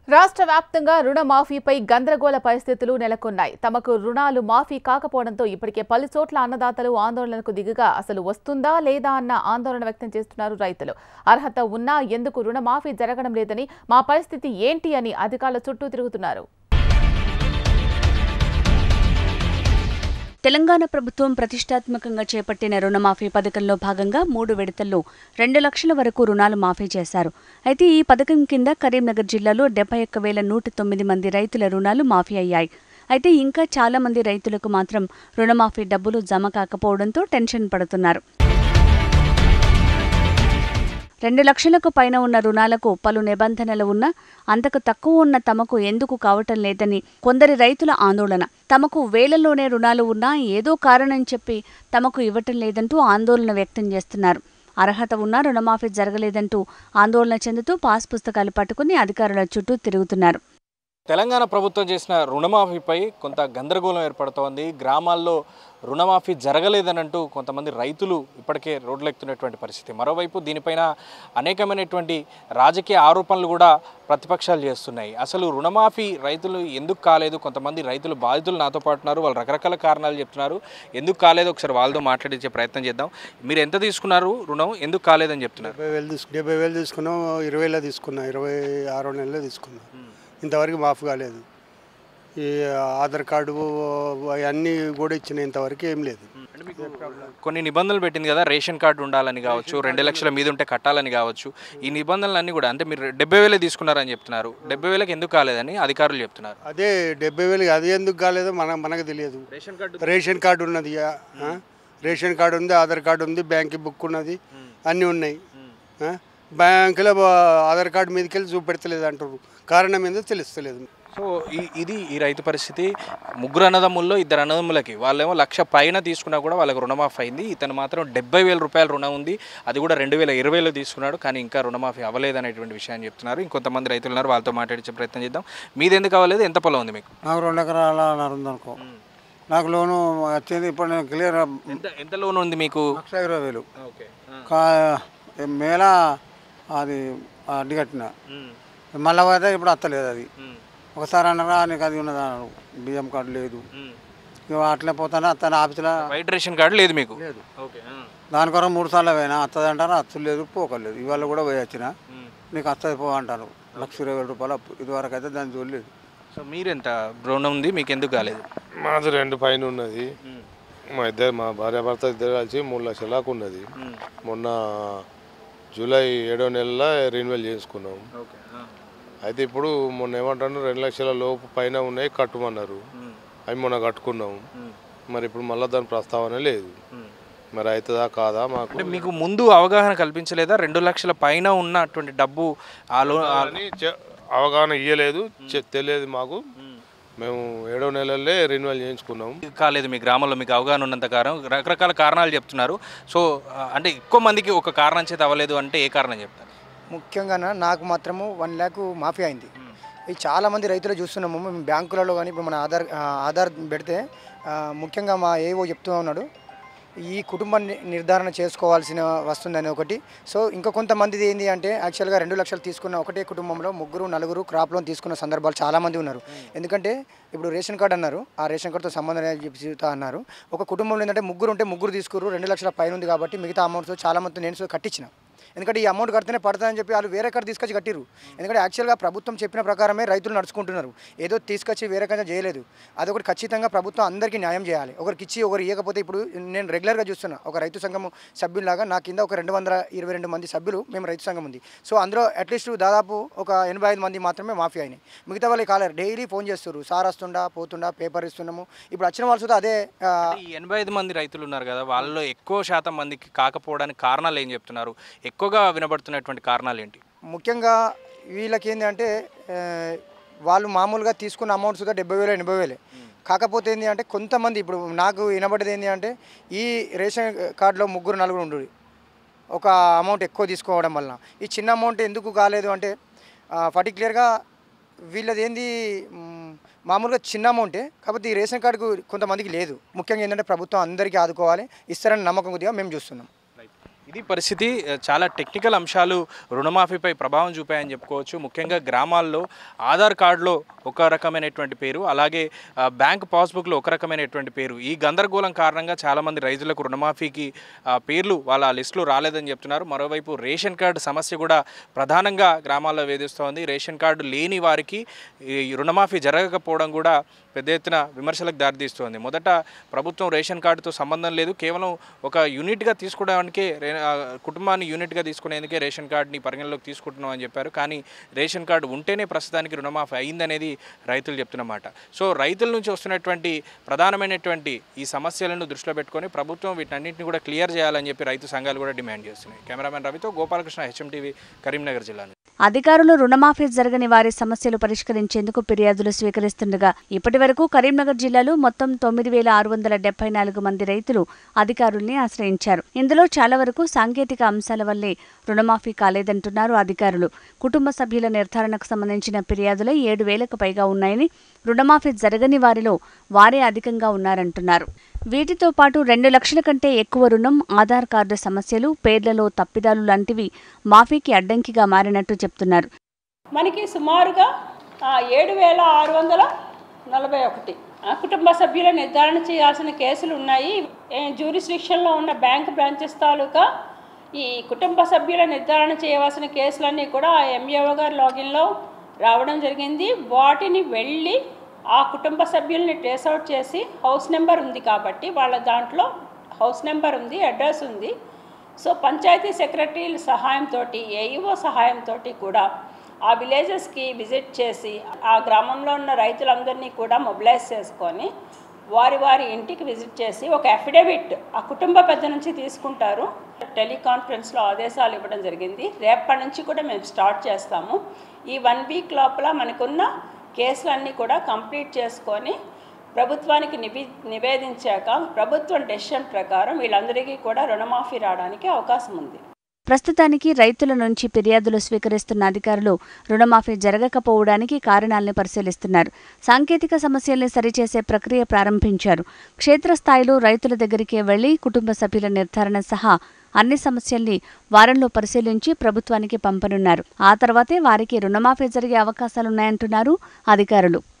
రాష్ట్ర వ్యాప్తంగా రుణమాఫీపై గందరగోళ పరిస్థితులు నెలకొన్నాయి. తమకు రుణాలు మాఫీ కాకపోవడంతో ఇప్పటికే పలు చోట్ల అన్నదాతలు ఆందోళనకు దిగగా అసలు వస్తుందా లేదా అన్న ఆందోళన వ్యక్తం చేస్తున్నారు రైతులు. అర్హత ఉన్నా ఎందుకు రుణమాఫీ జరగడం లేదని, మా పరిస్థితి ఏంటి అని అధికారుల చుట్టూ తిరుగుతున్నారు. తెలంగాణ ప్రభుత్వం ప్రతిష్టాత్మకంగా చేపట్టిన రుణమాఫీ పథకంలో భాగంగా 3 విడతల్లో 2 లక్షల వరకు రుణాలు మాఫీ చేశారు. అయితే ఈ పథకం కింద కరీంనగర్ జిల్లాలో 71,109 మంది రైతుల రుణాలు మాఫీ అయ్యాయి. అయితే ఇంకా చాలా మంది రైతులకు మాత్రం రుణమాఫీ డబ్బులు జమ కాకపోవడంతో టెన్షన్ పడుతున్నారు. 2 లక్షలకు పైన ఉన్న రుణాలకు పలు నిబంధనలు ఉన్నా అంతకు తక్కువ ఉన్న తమకు ఎందుకు కావటం లేదని కొందరి రైతుల ఆందోళన. తమకు వేలల్లోనే రుణాలు ఉన్నా ఏదో కారణం చెప్పి తమకు ఇవ్వటం లేదంటూ ఆందోళన వ్యక్తం చేస్తున్నారు. అర్హత ఉన్నా రుణమాఫీ జరగలేదంటూ ఆందోళన చెందుతూ పాస్ పుస్తకాలు పట్టుకుని అధికారుల చుట్టూ తిరుగుతున్నారు. తెలంగాణ ప్రభుత్వం చేసిన రుణమాఫీపై కొంత గందరగోళం ఏర్పడుతోంది. గ్రామాల్లో రుణమాఫీ జరగలేదనంటూ కొంతమంది రైతులు ఇప్పటికే రోడ్లెక్కుతున్నటువంటి పరిస్థితి. మరోవైపు దీనిపైన అనేకమైనటువంటి రాజకీయ ఆరోపణలు కూడా ప్రతిపక్షాలు చేస్తున్నాయి. అసలు రుణమాఫీ రైతులు ఎందుకు కాలేదు? కొంతమంది రైతులు బాధితులు నాతో పాటు ఉన్నారు. వాళ్ళు రకరకాల కారణాలు చెప్తున్నారు. ఎందుకు కాలేదు ఒకసారి వాళ్ళతో మాట్లాడించే ప్రయత్నం చేద్దాం. మీరు ఎంత తీసుకున్నారు రుణం? ఎందుకు కాలేదని చెప్తున్నారు? 70,000 తీసుకున్నాం. 20,000 తీసుకున్నా. 26 నెలలు తీసుకున్నా. ఇంతవరకు మాఫీ కాలేదు. ఈ ఆధార్ కార్డు అన్నీ కూడా ఇచ్చిన ఇంతవరకు ఏం లేదు. కొన్ని నిబంధనలు పెట్టింది కదా, రేషన్ కార్డు ఉండాలని కావచ్చు, 2 లక్షల మీద ఉంటే కట్టాలని కావచ్చు. ఈ నిబంధనలన్నీ కూడా అంటే మీరు 70,000 తీసుకున్నారని చెప్తున్నారు. 70,000కి ఎందుకు కాలేదని అధికారులు చెప్తున్నారు. అదే 70,000 అది ఎందుకు కాలేదో మనకు తెలియదు. రేషన్ కార్డు ఉన్నది, రేషన్ కార్డు ఉంది, ఆధార్ కార్డు ఉంది, బ్యాంక్ బుక్ ఉన్నది, అన్నీ ఉన్నాయి. బ్యాంకులో ఆధార్ కార్డు మీదకి వెళ్ళి చూపెడతలేదు అంటారు. కారణం ఏందో తెలుస్తలేదు. సో ఇది ఈ రైతు పరిస్థితి. 3 అన్నదమ్ముల్లో 2 అన్నదమ్ములకి వాళ్ళేమో 1,00,000 పైన తీసుకున్నా కూడా వాళ్ళకి రుణమాఫీ అయింది. ఇతను మాత్రం 70,000 రూపాయల రుణం ఉంది. అది కూడా 2020లో తీసుకున్నాడు. కానీ ఇంకా రుణమాఫీ అవ్వలేదనేటువంటి విషయాన్ని చెప్తున్నారు. ఇంకొంతమంత రైతులు ఉన్నారు, వాళ్ళతో మాట్లాడించే ప్రయత్నం చేద్దాం. మీది ఎందుకు అవ్వలేదు? ఎంత పొలం ఉంది మీకు? నాకు 2 ఎకరాల ఉందనుకో. నాకు లోను వచ్చింది. ఇప్పుడు నేను క్లియర్. ఎంత లోన్ ఉంది మీకు? 1,20,000. మేళ అది అడ్డు కట్టిన మళ్ళీ పోతే ఇప్పుడు అత్తలేదు. అది ఒకసారి అన్నారా నీకు అది ఉన్నదా, బియ్యం కార్డు లేదు. ఇక అట్లే పోతానే అత్తని ఆఫీసులో వైట్ రేషన్ కార్డు లేదు మీకు? లేదు. దాని కొరకు 3 సార్లు పోయినా అత్తది అంటారు, అత్తలేదు, పోకలేదు. ఇవాళ కూడా పోయి వచ్చిన నీకు అత్తది పో అంటారు. 1,20,000 రూపాయలు అప్పు. ఇదివరకు అయితే దాన్ని చూడలేదు. సో మీరెంత రుణం ఉంది, మీకు ఎందుకు కాలేదు? మాది 2 పైన ఉన్నది. మా భార్య భర్త ఇద్దరు కలిసి 3 లక్షల దాకా ఉన్నది. మొన్న జూలై 7వ నెలలో రెన్యువల్ చేసుకున్నాం. అయితే ఇప్పుడు మొన్న ఏమంటారు, 2 లక్షల లోపు పైన ఉన్నాయి కట్టమన్నారు. అవి మొన్న కట్టుకున్నాం. మరి ఇప్పుడు మళ్ళీ దాని ప్రస్తావన లేదు. మరి అవుతుందా కాదా? మాకు మీకు ముందు అవగాహన కల్పించలేదా? 2 లక్షల పైన ఉన్నటువంటి డబ్బు అవగాహన ఇవ్వలేదు, తెలియదు మాకు. మేము 7వ నెలలే రెన్యువల్ చేయించుకున్నాం. కాలేదు మీ గ్రామంలో. మీకు అవగాహన ఉన్నంత కారణం రకరకాల కారణాలు చెప్తున్నారు. సో అంటే ఎక్కువ మందికి ఒక కారణం చేత అవ్వలేదు అంటే ఏ కారణం చెప్తారు? ముఖ్యంగా నాకు మాత్రము 1 lakh మాఫీ అయింది. ఇది చాలామంది రైతులు చూస్తున్నాము. మేము బ్యాంకులలో కానీ ఇప్పుడు మన ఆధార్ పెడితే ముఖ్యంగా మా ఏవో చెప్తూ ఉన్నాడు, ఈ కుటుంబం నిర్ధారణ చేసుకోవాల్సిన వస్తుందని ఒకటి. సో ఇంకా కొంతమందిది ఏంటి అంటే యాక్చువల్గా 2 లక్షలు తీసుకున్న ఒకటే కుటుంబంలో 3, 4 క్రాప్ లోన్ తీసుకున్న సందర్భాలు చాలామంది ఉన్నారు. ఎందుకంటే ఇప్పుడు రేషన్ కార్డు అన్నారు, ఆ రేషన్ కార్డుతో సంబంధం చెప్తా అన్నారు. ఒక కుటుంబంలో ఏంటంటే 3 ఉంటే 3 తీసుకురు, 2 లక్షల పైన ఉంది కాబట్టి మిగతా అమౌంట్స్ చాలా మంది నేను కట్టించిన. ఎందుకంటే ఈ అమౌంట్ కడితేనే పడుతుందని చెప్పి వాళ్ళు వేరే కాడ తీసుకొచ్చి కట్టిరు. ఎందుకంటే యాక్చువల్గా ప్రభుత్వం చెప్పిన ప్రకారమే రైతులు నడుచుకుంటున్నారు. ఏదో తీసుకొచ్చి వేరే కన్నా చేయలేదు. అదొకటి ఖచ్చితంగా ప్రభుత్వం అందరికీ న్యాయం చేయాలి. ఒకరికి ఇచ్చి ఒకరు ఇవ్వకపోతే ఇప్పుడు నేను రెగ్యులర్గా చూస్తున్నా ఒక రైతు సంఘం సభ్యులాగా నా కింద ఒక 222 మంది సభ్యులు మేము రైతు సంఘం ఉంది. సో అందులో అట్లీస్ట్ దాదాపు ఒక 85 మంది మాత్రమే మాఫీ అయినాయి. మిగతా వాళ్ళకి కాలేరు. డైలీ ఫోన్ చేస్తారు, సార్ వస్తుండా పోతుండా పేపర్ ఇస్తున్నాము. ఇప్పుడు వచ్చిన వాళ్ళు అదే 85 మంది రైతులు ఉన్నారు కదా, వాళ్ళలో ఎక్కువ శాతం మందికి కాకపోవడానికి కారణాలు ఏం చెప్తున్నారు? ఎక్కువగా వినబడుతున్నటువంటి కారణాలు ఏంటి? ముఖ్యంగా వీళ్ళకి ఏంటి అంటే వాళ్ళు మామూలుగా తీసుకున్న అమౌంట్స్ 70,000 80,000. కాకపోతే ఏంటి అంటే కొంతమంది ఇప్పుడు నాకు వినబడేది ఏంటి అంటే ఈ రేషన్ కార్డులో 3 4 ఉండు ఒక అమౌంట్ ఎక్కువ తీసుకోవడం వలన ఈ చిన్న అమౌంట్ ఎందుకు కాలేదు అంటే పర్టిక్యులర్గా వీళ్ళది ఏంది మామూలుగా చిన్న అమౌంటే. కాకపోతే ఈ రేషన్ కార్డుకు కొంతమందికి లేదు. ముఖ్యంగా ఏంటంటే ప్రభుత్వం అందరికీ ఆదుకోవాలి, ఇస్తారని నమ్మకం కొద్దిగా మేము చూస్తున్నాం. ఇది పరిస్థితి. చాలా టెక్నికల్ అంశాలు రుణమాఫీపై ప్రభావం చూపాయని చెప్పుకోవచ్చు. ముఖ్యంగా గ్రామాల్లో ఆధార్ కార్డులో ఒక రకమైనటువంటి పేరు, అలాగే బ్యాంక్ పాస్బుక్లో ఒక రకమైనటువంటి పేరు. ఈ గందరగోళం కారణంగా చాలామంది రైతులకు రుణమాఫీకి పేర్లు వాళ్ళ లిస్టులో రాలేదని చెప్తున్నారు. మరోవైపు రేషన్ కార్డు సమస్య కూడా ప్రధానంగా గ్రామాల్లో వేధిస్తోంది. రేషన్ కార్డు లేని వారికి ఈ రుణమాఫీ జరగకపోవడం కూడా పెద్ద ఎత్తున విమర్శలకు దారితీస్తోంది. మొదట ప్రభుత్వం రేషన్ కార్డుతో సంబంధం లేదు, కేవలం ఒక యూనిట్గా తీసుకోవడానికే కుటుంబాన్ని యూనిట్గా తీసుకునేందుకే రేషన్ కార్డుని పరిగణలోకి తీసుకుంటున్నాం అని చెప్పారు. కానీ రేషన్ కార్డు ఉంటేనే ప్రస్తుతానికి రుణమాఫీ అయిందనేది రైతులు చెప్తున్నమాట. సో రైతుల నుంచి వస్తున్నటువంటి ప్రధానమైనటువంటి ఈ సమస్యలను దృష్టిలో పెట్టుకొని ప్రభుత్వం వీటన్నింటినీ కూడా క్లియర్ చేయాలని చెప్పి రైతు సంఘాలు కూడా డిమాండ్ చేస్తున్నాయి. కెమెరామెన్ రవితో గోపాలకృష్ణ, HMTV, కరీంనగర్ జిల్లా. అధికారులు రుణమాఫీ జరగని వారి సమస్యలు పరిష్కరించేందుకు ఫిర్యాదులు స్వీకరిస్తుండగా ఇప్పటి వరకు కరీంనగర్ జిల్లాలో మొత్తం 9674 మంది రైతులు అధికారుల్ని ఆశ్రయించారు. ఇందులో చాలా వరకు సాంకేతిక అంశాల వల్లే రుణమాఫీ కాలేదంటున్నారు అధికారులు. కుటుంబ సభ్యుల నిర్ధారణకు సంబంధించిన ఫిర్యాదులే 7,000కు పైగా ఉన్నాయని, రుణమాఫీ జరగని వారిలో వారే అధికంగా ఉన్నారంటున్నారు. వీటితో పాటు 2 లక్షల కంటే ఎక్కువ రుణం, ఆధార్ కార్డు సమస్యలు, పేర్లలో తప్పిదాలు లాంటివి మాఫీకి అడ్డంకిగా మారినట్టు చెప్తున్నారు. మనకి సుమారుగా 7,641 కుటుంబ సభ్యుల నిర్ధారణ చేయాల్సిన కేసులు ఉన్నాయి. జ్యూరిస్డిక్షన్లో ఉన్న బ్యాంక్ బ్రాంచెస్ తాలూకా ఈ కుటుంబ సభ్యుల నిర్ధారణ చేయవలసిన కేసులన్నీ కూడా MAO గారి లాగిన్లో రావడం జరిగింది. వాటిని వెళ్ళి ఆ కుటుంబ సభ్యుల్ని ట్రేస్అవుట్ చేసి హౌస్ నెంబర్ ఉంది కాబట్టి వాళ్ళ దాంట్లో హౌస్ నెంబర్ ఉంది, అడ్రస్ ఉంది. సో పంచాయతీ సెక్రటరీల సహాయంతో, AEO సహాయంతో కూడా ఆ విలేజెస్కి విజిట్ చేసి ఆ గ్రామంలో ఉన్న రైతులందరినీ కూడా మొబిలైజ్ చేసుకొని వారి ఇంటికి విజిట్ చేసి ఒక అఫిడవిట్ ఆ కుటుంబ పెద్ద నుంచి తీసుకుంటారు. టెలికాన్ఫరెన్స్లో ఆదేశాలు ఇవ్వడం జరిగింది. రేపటి నుంచి కూడా మేము స్టార్ట్ చేస్తాము. ఈ 1 వీక్ లోపల మనకున్న కేసులన్నీ కూడా కంప్లీట్ చేసుకొని ప్రభుత్వానికి నివేదించాక ప్రభుత్వం డెసిషన్ ప్రకారం వీళ్ళందరికీ కూడా రుణమాఫీ రావడానికి అవకాశం ఉంది. ప్రస్తుతానికి రైతుల నుంచి ఫిర్యాదులు స్వీకరిస్తున్న అధికారులు రుణమాఫీ జరగకపోవడానికి కారణాలను పరిశీలిస్తున్నారు. సాంకేతిక సమస్యల్ని సరిచేసే ప్రక్రియ ప్రారంభించారు. క్షేత్రస్థాయిలో రైతుల దగ్గరికే వెళ్లి కుటుంబ సభ్యుల నిర్ధారణ సహా అన్ని సమస్యల్ని వారంలో పరిశీలించి ప్రభుత్వానికి పంపనున్నారు. ఆ తర్వాతే వారికి రుణమాఫీ జరిగే అవకాశాలున్నాయంటున్నారు అధికారులు.